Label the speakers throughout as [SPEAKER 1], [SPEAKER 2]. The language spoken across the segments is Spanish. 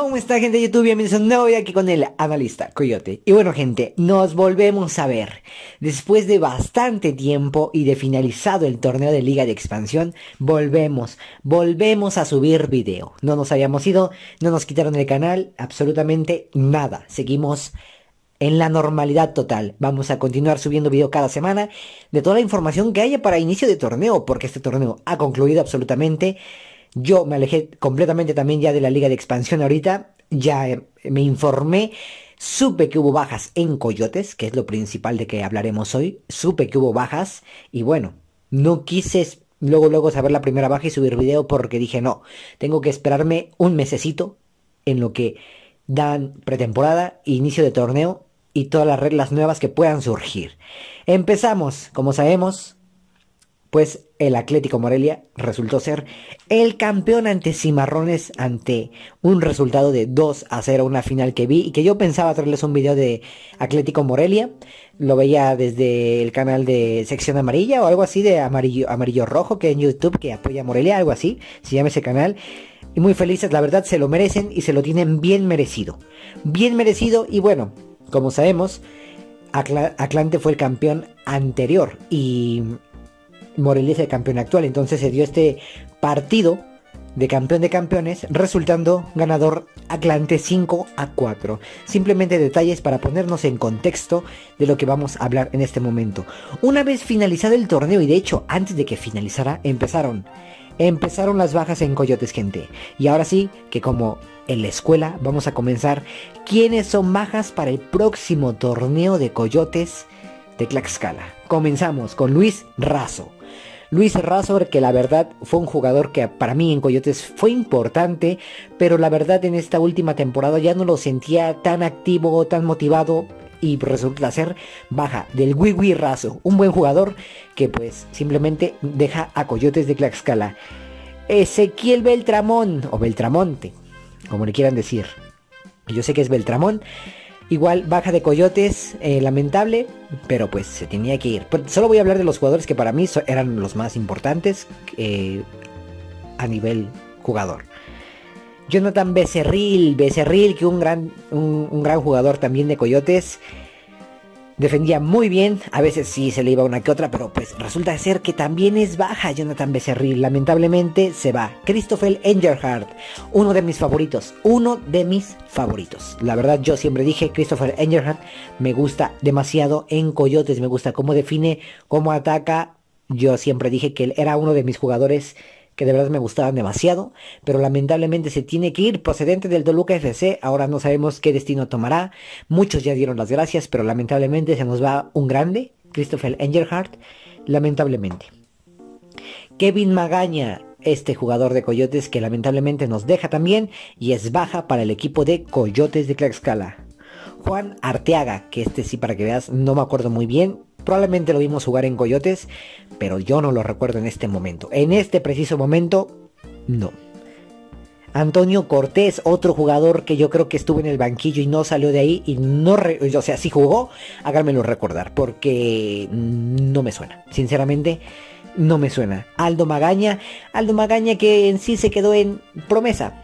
[SPEAKER 1] ¿Cómo está, gente de YouTube? Bienvenidos a un nuevo video aquí con el analista Coyote. Y bueno, gente, nos volvemos a ver. Después de bastante tiempo y de finalizado el torneo de Liga de Expansión, volvemos a subir video. No nos habíamos ido, no nos quitaron el canal, absolutamente nada. Seguimos en la normalidad total. Vamos a continuar subiendo video cada semana de toda la información que haya para inicio de torneo, porque este torneo ha concluido absolutamente. Yo me alejé completamente también ya de la Liga de Expansión ahorita, ya me informé, supe que hubo bajas en Coyotes, que es lo principal de que hablaremos hoy, supe que hubo bajas y bueno, no quise luego saber la primera baja y subir video porque dije no, tengo que esperarme un mesecito en lo que dan pretemporada, inicio de torneo y todas las reglas nuevas que puedan surgir. Empezamos, como sabemos, pues el Atlético Morelia resultó ser el campeón ante Cimarrones ante un resultado de 2-0, una final que vi y que yo pensaba traerles un video de Atlético Morelia. Lo veía desde el canal de Sección Amarilla o algo así de Amarillo Rojo, que en YouTube, que apoya a Morelia, algo así, se llama ese canal. Y muy felices, la verdad, se lo merecen y se lo tienen bien merecido. Bien merecido y bueno, como sabemos, Atlante fue el campeón anterior y Morelia es el campeón actual, entonces se dio este partido de campeón de campeones, resultando ganador Atlante 5-4. Simplemente detalles para ponernos en contexto de lo que vamos a hablar en este momento. Una vez finalizado el torneo, y de hecho antes de que finalizara, empezaron las bajas en Coyotes, gente. Y ahora sí, que como en la escuela, vamos a comenzar quiénes son bajas para el próximo torneo de Coyotes de Tlaxcala. Comenzamos con Luis Razo. Luis Razo, que la verdad fue un jugador que para mí en Coyotes fue importante, pero la verdad en esta última temporada ya no lo sentía tan activo, tan motivado y resulta ser baja del Wiwi Razo, un buen jugador que pues simplemente deja a Coyotes de Tlaxcala. Ezequiel Beltramón, o Beltramonte, como le quieran decir, yo sé que es Beltramón. Igual baja de Coyotes, lamentable, pero pues se tenía que ir. Pero solo voy a hablar de los jugadores que para mí eran los más importantes a nivel jugador. Jonathan Becerril, que un gran jugador también de Coyotes. Defendía muy bien, a veces sí se le iba una que otra, pero pues resulta ser que también es baja Jonathan Becerril. Lamentablemente se va. Christopher Engerhardt, uno de mis favoritos. La verdad yo siempre dije, Christopher Engerhardt me gusta demasiado en Coyotes, me gusta cómo define, cómo ataca. Yo siempre dije que él era uno de mis jugadores que de verdad me gustaban demasiado, pero lamentablemente se tiene que ir procedente del Toluca FC. Ahora no sabemos qué destino tomará. Muchos ya dieron las gracias, pero lamentablemente se nos va un grande, Christopher Engerhardt, lamentablemente. Kevin Magaña, este jugador de Coyotes que lamentablemente nos deja también y es baja para el equipo de Coyotes de Tlaxcala. Juan Arteaga, que este sí, para que veas, no me acuerdo muy bien. Probablemente lo vimos jugar en Coyotes, pero yo no lo recuerdo en este momento. En este preciso momento, no. Antonio Cortés, otro jugador que yo creo que estuvo en el banquillo y no salió de ahí y no, o sea, si jugó, háganmelo recordar, porque no me suena. Sinceramente, no me suena. Aldo Magaña que en sí se quedó en promesa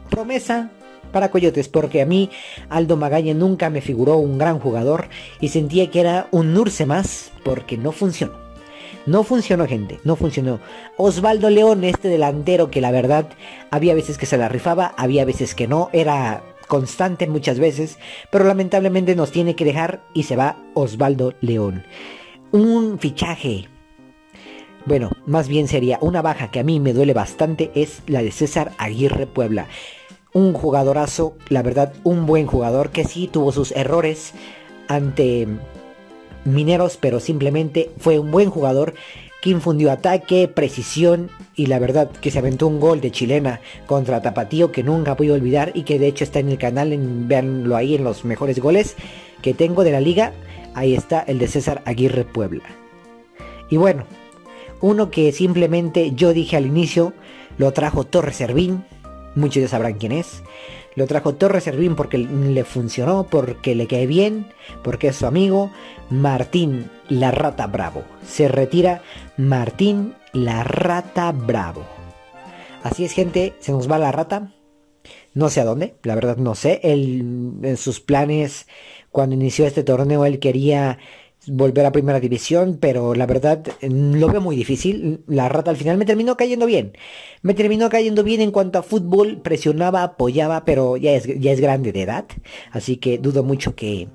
[SPEAKER 1] para Coyotes, porque a mí Aldo Magaña nunca me figuró un gran jugador y sentía que era un Nurse más, porque no funcionó. No funcionó, gente, no funcionó. Osvaldo León, este delantero que la verdad había veces que se la rifaba, había veces que no, era constante muchas veces, pero lamentablemente nos tiene que dejar y se va Osvaldo León. Un fichaje, bueno, más bien sería una baja que a mí me duele bastante, es la de César Aguirre Puebla. Un jugadorazo, la verdad, un buen jugador que sí tuvo sus errores ante Mineros, pero simplemente fue un buen jugador que infundió ataque, precisión y la verdad que se aventó un gol de chilena contra Tapatío que nunca voy a olvidar y que de hecho está en el canal, véanlo ahí en los mejores goles que tengo de la liga. Ahí está el de César Aguirre Puebla. Y bueno, uno que simplemente yo dije al inicio, lo trajo Torres Servín. Muchos ya sabrán quién es. Lo trajo Torres Servín porque le funcionó, porque le cae bien, porque es su amigo. Martín La Rata Bravo. Se retira Martín La Rata Bravo. Así es, gente, se nos va la rata. No sé a dónde, la verdad no sé. Él, en sus planes, cuando inició este torneo, él quería volver a primera división, pero la verdad lo veo muy difícil. La rata al final me terminó cayendo bien. Me terminó cayendo bien en cuanto a fútbol, presionaba, apoyaba, pero ya es grande de edad, así que dudo mucho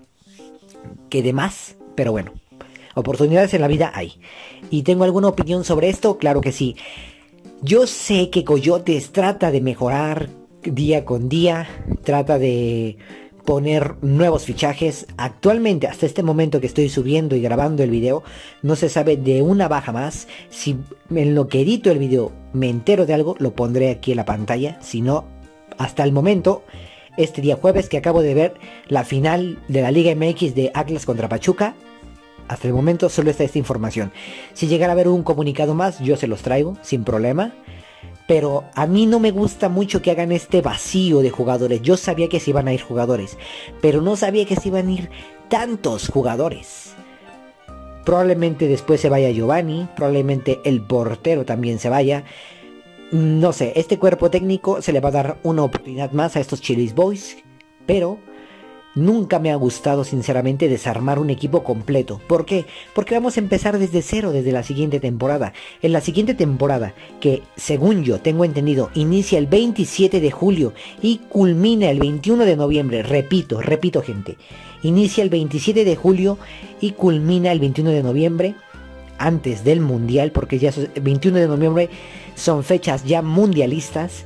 [SPEAKER 1] que de más, pero bueno, oportunidades en la vida hay. ¿Y tengo alguna opinión sobre esto? Claro que sí. Yo sé que Coyotes trata de mejorar día con día, trata de poner nuevos fichajes. Actualmente, hasta este momento que estoy subiendo y grabando el video, no se sabe de una baja más. Si en lo que edito el video me entero de algo, lo pondré aquí en la pantalla. Si no, hasta el momento, este día jueves que acabo de ver la final de la Liga MX de Atlas contra Pachuca, hasta el momento solo está esta información. Si llegara a haber un comunicado más, yo se los traigo sin problema. Pero a mí no me gusta mucho que hagan este vacío de jugadores. Yo sabía que se iban a ir jugadores, pero no sabía que se iban a ir tantos jugadores. Probablemente después se vaya Giovanni, probablemente el portero también se vaya. No sé, este cuerpo técnico se le va a dar una oportunidad más a estos Chilis Boys, pero nunca me ha gustado sinceramente desarmar un equipo completo. ¿Por qué? Porque vamos a empezar desde cero desde la siguiente temporada. En la siguiente temporada, que según yo tengo entendido, inicia el 27 de julio y culmina el 21 de noviembre. Repito gente. Inicia el 27 de julio y culmina el 21 de noviembre. Antes del mundial, porque ya el 21 de noviembre son fechas ya mundialistas.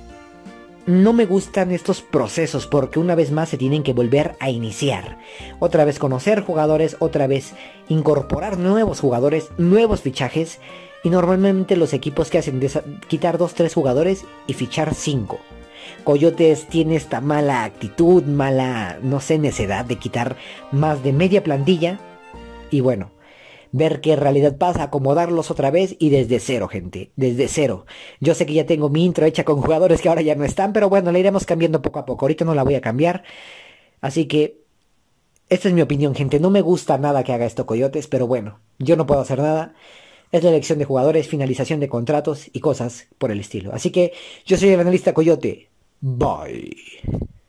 [SPEAKER 1] No me gustan estos procesos porque una vez más se tienen que volver a iniciar. Otra vez conocer jugadores, otra vez incorporar nuevos jugadores, nuevos fichajes. Y normalmente los equipos que hacen quitar 2-3 jugadores y fichar 5. Coyotes tiene esta mala actitud, mala, no sé, necedad de quitar más de media plantilla. Y bueno, ver qué realidad pasa, acomodarlos otra vez y desde cero, gente, desde cero. Yo sé que ya tengo mi intro hecha con jugadores que ahora ya no están, pero bueno, la iremos cambiando poco a poco. Ahorita no la voy a cambiar, así que esta es mi opinión, gente. No me gusta nada que haga esto Coyotes, pero bueno, yo no puedo hacer nada. Es la elección de jugadores, finalización de contratos y cosas por el estilo. Así que yo soy el analista Coyote. Bye.